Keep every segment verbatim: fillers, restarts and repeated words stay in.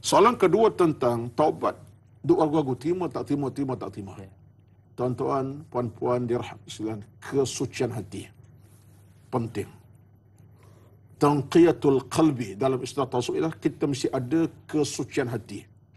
Soalan kedua tentang taubat. Duk ragu-ragu, terima tak terima, terima tak terima. Okay. Tuan-tuan, puan-puan dirahmati sekalian, kesucian hati penting. Tanqiyatul qalbi dalam istilah tasawuf ialah kita mesti ada kesucian hati.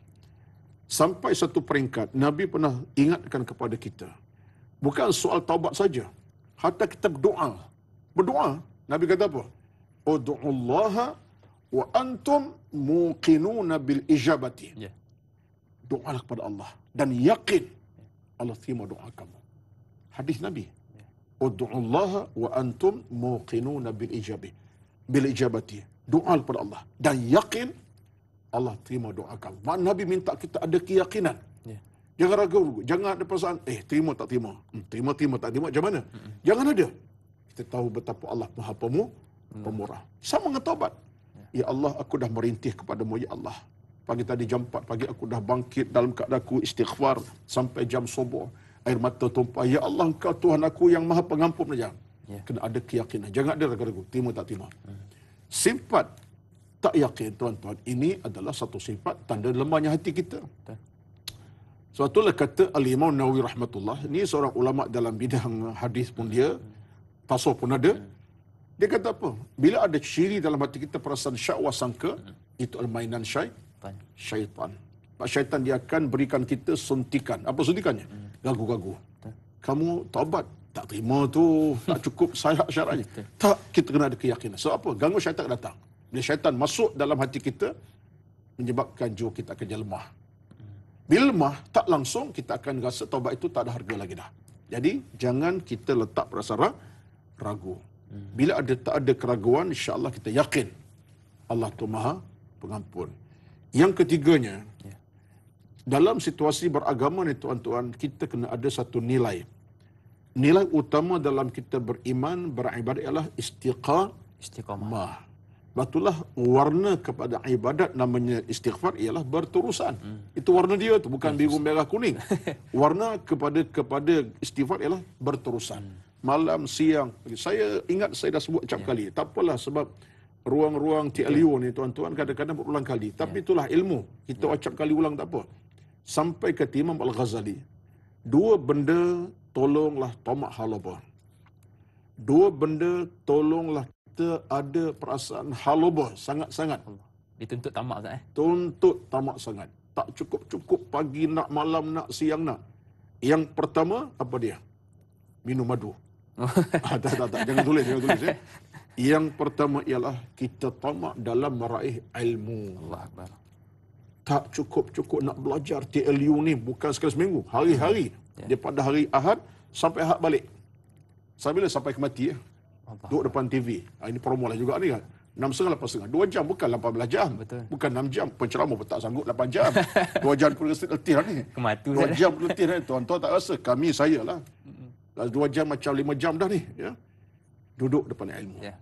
Sampai satu peringkat Nabi pernah ingatkan kepada kita, bukan soal taubat saja, hatta kita berdoa. Berdoa, Nabi kata apa? Ud'ullaha wa antum muqinuna bil ijabati. Yeah. Doalah kepada Allah dan yakin Allah terima doa kamu. Hadis Nabi. Yeah. Ud'ullaha wa antum muqinuna bil ijabi. Bil ijabati. Doa kepada Allah dan yakin Allah terima doa kamu. Mak Nabi minta kita ada keyakinan. Yeah. Jangan ragu, jangan ada perasaan eh terima tak terima. Hmm, terima terima tak terima macam mana? Mm-mm. Jangan ada. Kita tahu betapa Allah Maha Pemu, Pemurah. Sama dengan taubat. Yeah. Ya Allah, aku dah merintih kepadamu ya Allah. Pagi tadi jam empat pagi aku dah bangkit dalam keadaan aku istighfar sampai jam subuh. Air mata tumpah. Ya Allah, Engkau Tuhan aku yang Maha Pengampun saja. Yeah. Kena ada keyakinan. Jangan ada ragu-ragu. Terima tak terima. Hmm. Sifat tak yakin, tuan-tuan, ini adalah satu sifat tanda lemahnya hati kita. Betul. Sebab itulah kata Al-Imam Nawawi rahmatullah, ini seorang ulama dalam bidang hadis pun dia, tasawuf pun ada. Hmm. Dia kata apa? Bila ada ciri dalam hati kita perasaan syahwat sangka, hmm. itu al-mainan syaitan. Syaitan. Pak syaitan dia akan berikan kita suntikan. Apa suntikannya? Hmm. Gagu-gagu. Hmm. Kamu taubat, tak terima tu, tak cukup syarat syaratnya. Tak, kita kena ada keyakinan. Sebab apa? Ganggu syaitan datang. Bila syaitan masuk dalam hati kita, menyebabkan jiwa kita akan jadi lemah. Bila lemah, tak langsung kita akan rasa taubat itu tak ada harga lagi dah. Jadi, jangan kita letak perasaan ragu. Bila ada tak ada keraguan, insya-Allah kita yakin Allah tu Maha Pengampun. Yang ketiganya, dalam situasi beragama ni tuan-tuan, kita kena ada satu nilai. Nilai utama dalam kita beriman, beribadat ialah istiqamah. Istiqamah. Batulah warna kepada ibadat namanya istighfar ialah berterusan. Hmm. Itu warna dia tu, bukan biru merah kuning. Warna kepada kepada istighfar ialah berterusan. Hmm. Malam, siang. Saya ingat saya dah sebut cap yeah. kali. Tak apalah sebab ruang-ruang T L U ni tuan-tuan kadang-kadang berulang kali. Tapi yeah. itulah ilmu. Kita yeah. acap kali ulang tak apa. Sampai ke Imam Al-Ghazali. Dua benda tolonglah tamak halaba. Dua benda tolonglah kita ada perasaan halaba sangat-sangat. Dituntut tamak tak eh? Tuntut tamak sangat. Tak cukup-cukup pagi nak, malam nak, siang nak. Yang pertama apa dia? Minum madu. ah, tak, tak, tak. Jangan tulis, jangan tulis. Eh. Yang pertama ialah kita tamak dalam meraih ilmu. Allah Akbar. Tak cukup-cukup nak belajar T L U ni bukan sekali seminggu. Hari-hari. Ya. Daripada hari Ahad sampai Ahad balik. Sampai bila? Sampai kemati. Ya. Duduk depan T V. Ha, ini promo lah juga ni kan. enam setengah, lapan setengah. Dua jam, bukan lapan belas jam. Betul. Bukan enam jam. Penceramah pun tak sanggup lapan jam. Dua jam pun letih lah ni. Kematu. Dua jam pun letih lah ni. Tuan-tuan tak rasa. Kami, saya lah. Dua jam macam lima jam dah ni. Ya. Duduk depan ilmu. Ya.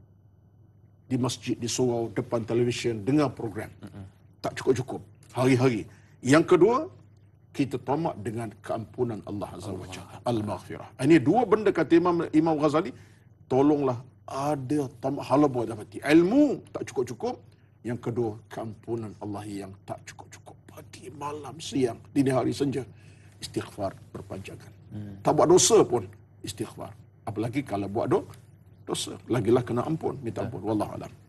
Di masjid, di surau, depan televisyen, dengar program. Mm-mm. Tak cukup-cukup. Hari-hari. Yang kedua, kita tamak dengan keampunan Allah Azza wa Jalla. Al-Maghfirah. Ini dua benda kata Imam, Imam Ghazali. Tolonglah ada tamak halaba dalam hati. Ilmu tak cukup-cukup. Yang kedua, keampunan Allah yang tak cukup-cukup. Pagi, malam, siang, dini hari, senja. Istighfar berpanjangan. Hmm. Tak buat dosa pun istighfar. Apalagi kalau buat dosa. Lagilah kena ampun. Minta ampun. Wallahu a'lam.